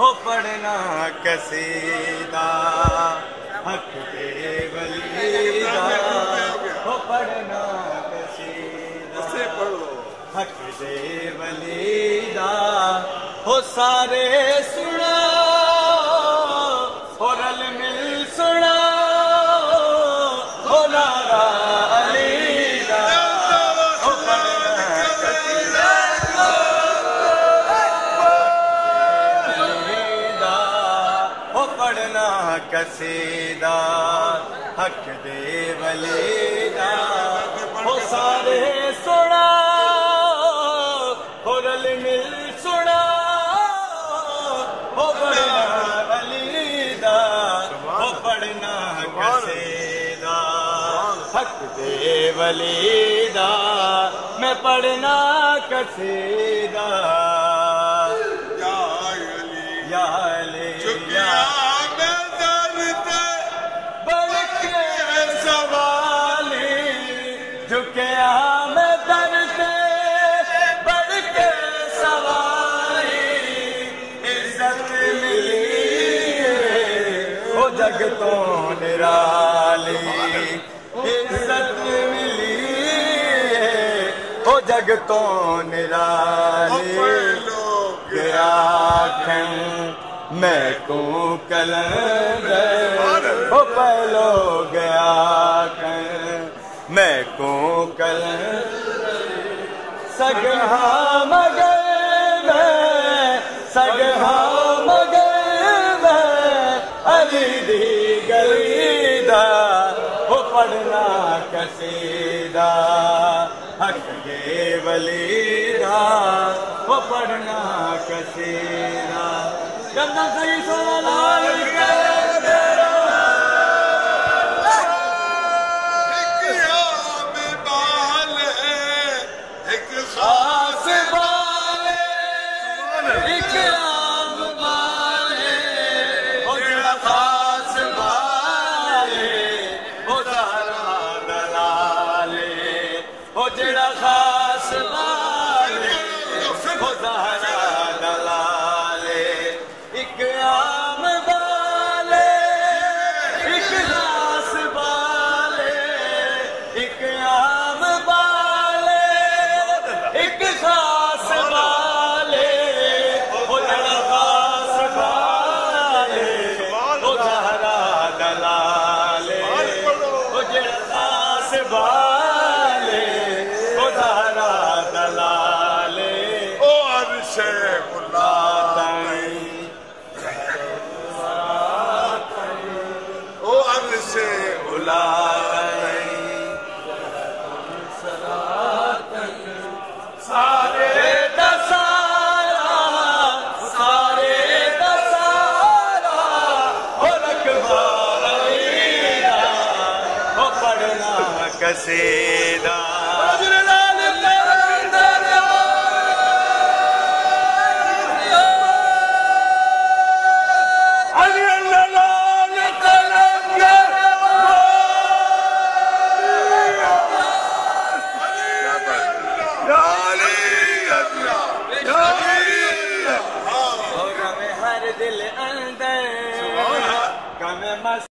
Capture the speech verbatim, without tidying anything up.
ہو پڑھنا قصیدہ حق دے ولی دا ہو پڑھنا قصیدہ حق دے ولی دا ہو سارے سنا ہو رل مل سنا ہو نعرہ علی دا ہو پڑھنا قصیدہ ہو پڑھنا قصیدہ حق دے ولی دا ہو سارے سنا ہو رل مل سنا ہو پڑھنا علی دا ہو پڑھنا قصیدہ حق دے ولی دا میں پڑھنا قصیدہ یا علی یا جھکیا میں در سے بڑھ کے سواری عزت ملی وہ جگ تو نرالی عزت ملی وہ جگ تو نرالی گیا کھن میں کو کلندر وہ پہلو گیا کھن میں کو کل سگہا مگر میں سگہا مگر میں علی دی گلیدہ وہ پڑھنا قصیدہ حق دے ولی دا وہ پڑھنا قصیدہ جنہ صحیح صلی اللہ علیہ وسلم جڑا خاص والے ہو زہرا دلالے ایک عام والے ایک خاص والے ایک عام والے ایک خاص والے ہو جڑا خاص والے ہو زہرا دلالے ہو جڑا خاص والے سارے دسارا سارے دسارا ہو رکبہ علی دا ہو پڑھنا قصیدہ